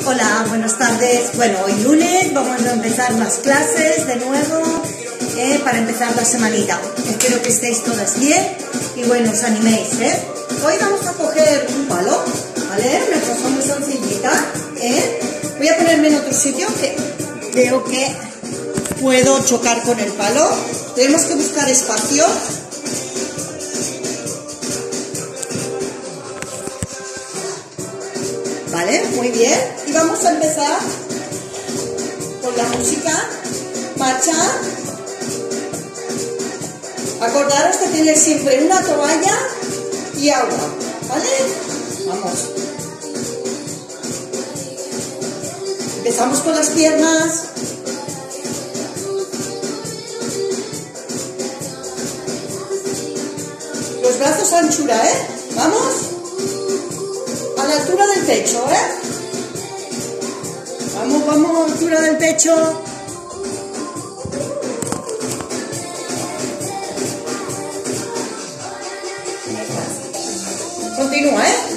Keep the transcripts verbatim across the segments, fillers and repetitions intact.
Hola, buenas tardes. Bueno, hoy lunes vamos a empezar las clases de nuevo eh, para empezar la semanita. Espero que estéis todas bien y bueno, os animéis. ¿eh? Hoy vamos a coger un palo, ¿vale? Una cosa muy sencillita. ¿eh? Voy a ponerme en otro sitio que veo que puedo chocar con el palo. Tenemos que buscar espacio. Vale, muy bien. Y vamos a empezar con la música. Marcha. Acordaros de tener siempre una toalla y agua, ¿vale? Vamos. Empezamos con las piernas. Los brazos a anchura, ¿eh? Vamos. A la altura del pecho, ¿eh? Vamos, vamos, a la altura del pecho. Continúa, ¿eh?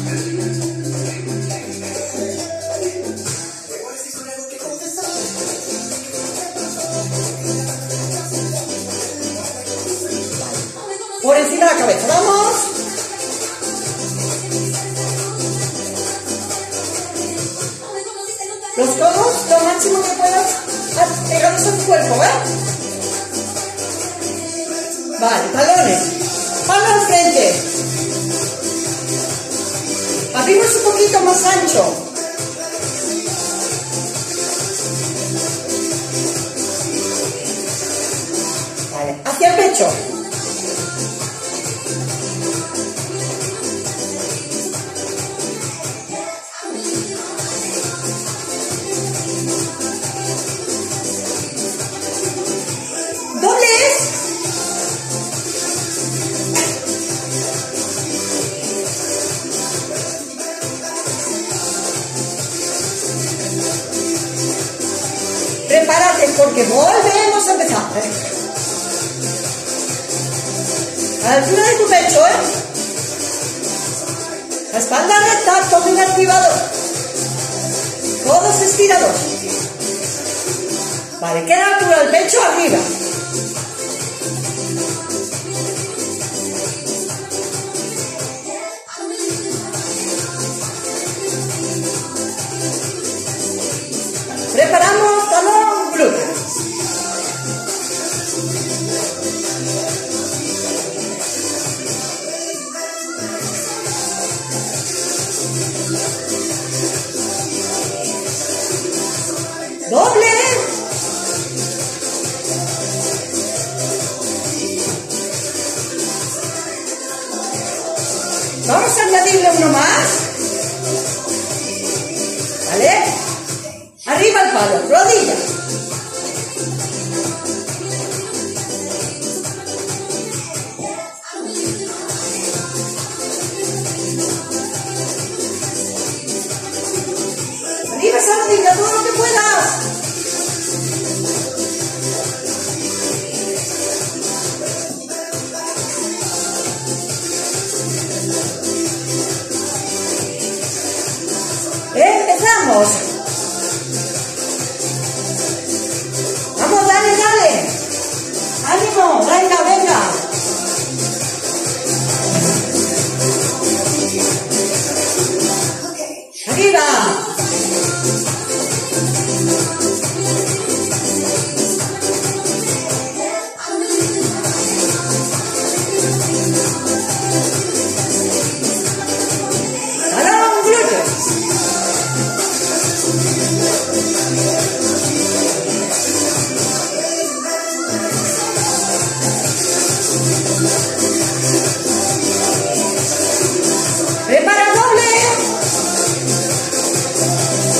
Por encima de la cabeza, vamos. Los codos, lo máximo que puedas, pegados a tu cuerpo, ¿eh? Vale, talones. Palma al frente. Abrimos un poquito más ancho. Vale, hacia el pecho. Prepárate porque volvemos a empezar. ¿eh? A la altura de tu pecho, ¿eh? La espalda recta, abdomen activado. Codos estirados. Vale, queda a la altura del pecho arriba. Preparamos talón, glúteo. Doble. Vamos a añadirle uno más. ¿Vale? Arriba el palo, rodilla. Arriba esa rodilla, todo lo que puedas. Empezamos. Dale, dale. Ánimo, venga, venga. Arriba. Talón, glúteos. Prepara doble.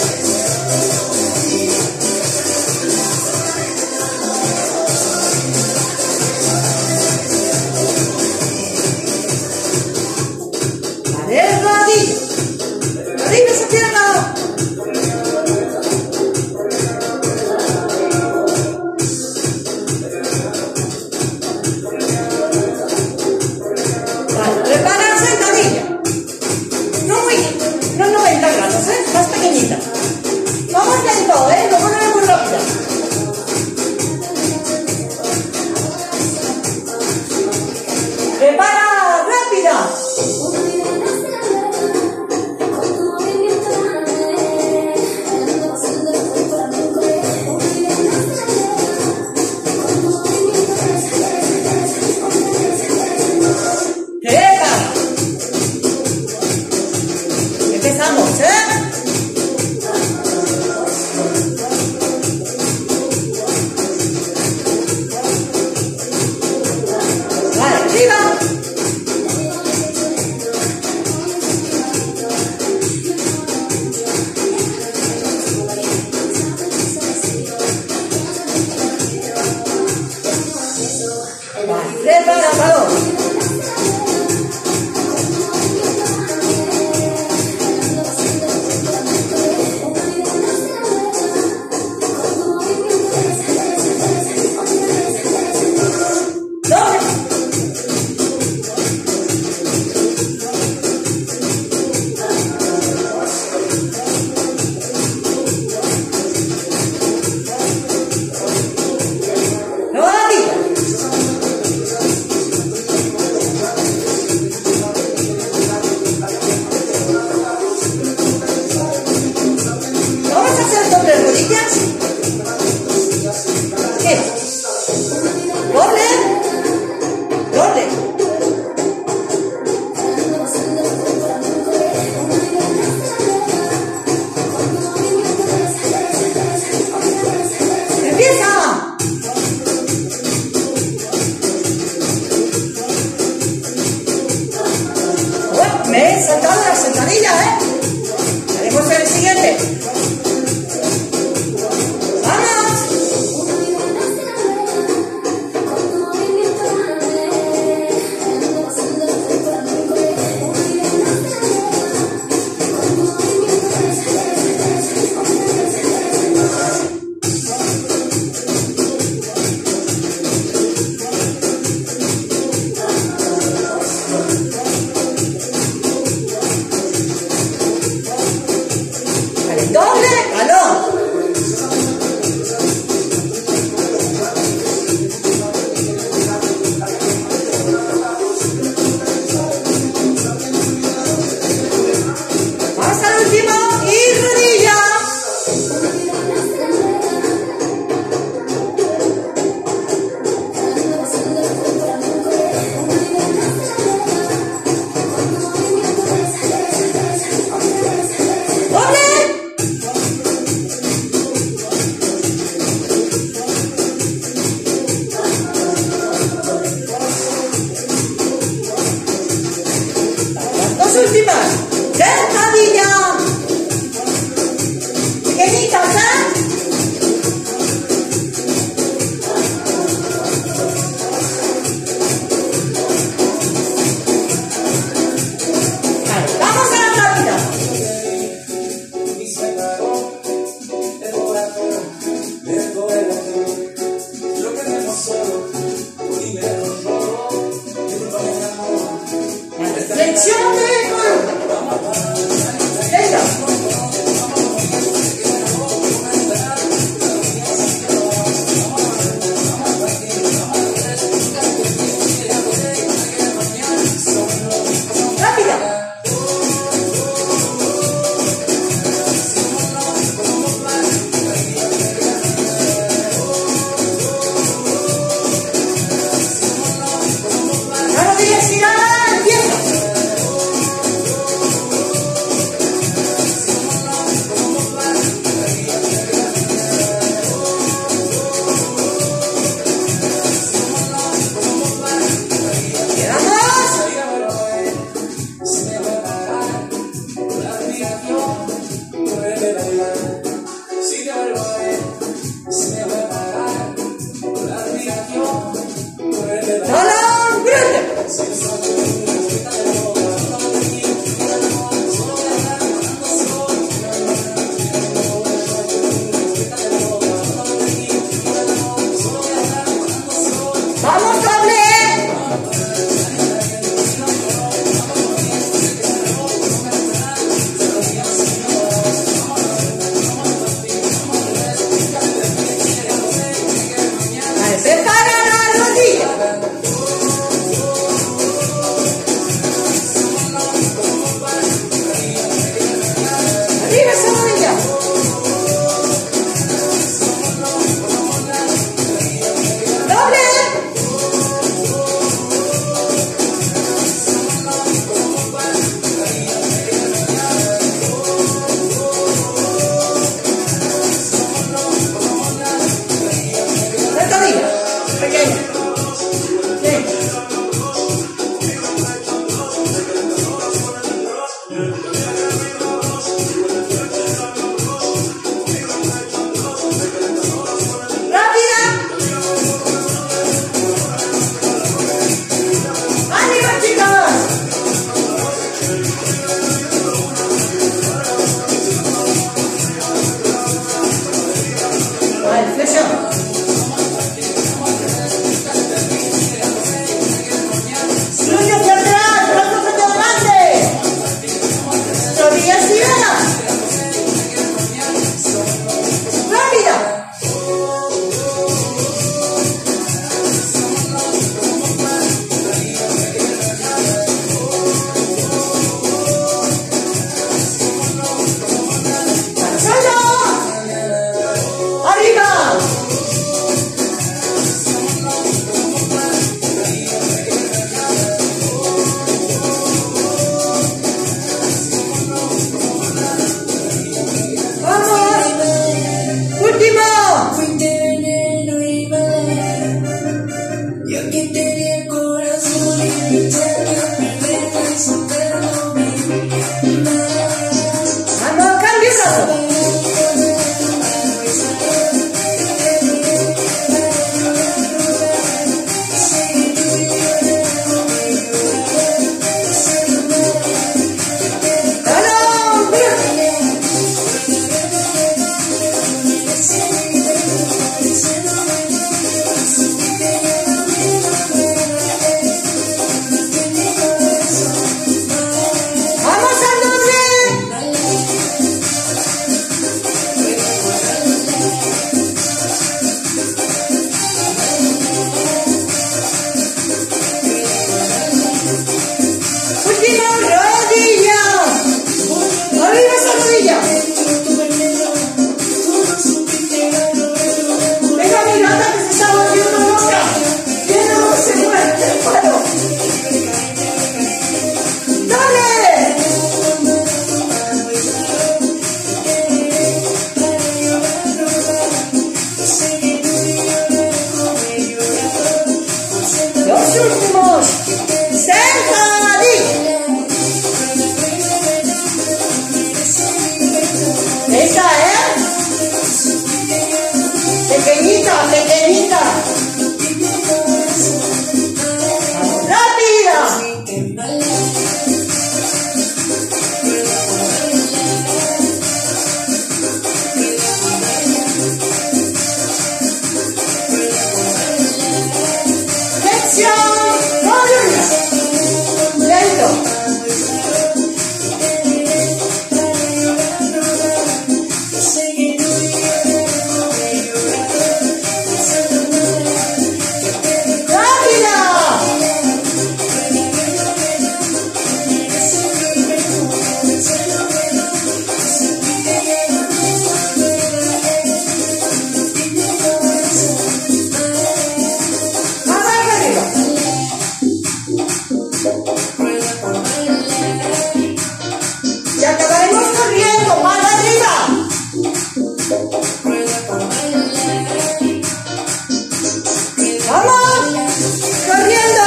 Doble talón. Vamos al último y rodilla. Dos últimas. Sentadilla. Pequeñitas, ¿eh? Vale, vamos a la práctica. Flexión de columna. Venga. Rápida. La rodilla estirada, empieza. ¡Talón grande! ¡Vamos, doble! Vale, prepara la rodilla. Arriba esa rodilla. Doble. Sentadilla. Pequeña. Bien. Esa, ¿eh? Pequeñita, pequeñita. ¡Rápida! Y acabaremos corriendo, más arriba. ¡Vamos! ¡Corriendo!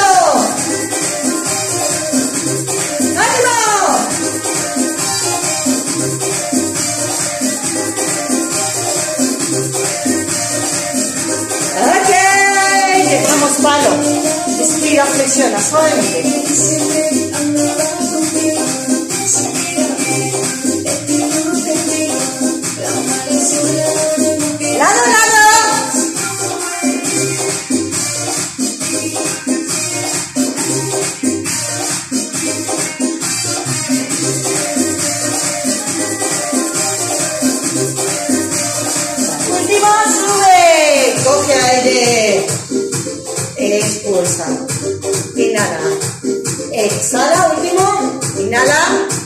¡Ánimo! ¡Ok! Dejamos palo. Estira, flexiona suavemente. ¡Lado, lado! Último, sube. Coge aire. Expulsa. Inhala. Exhala, último. Inhala.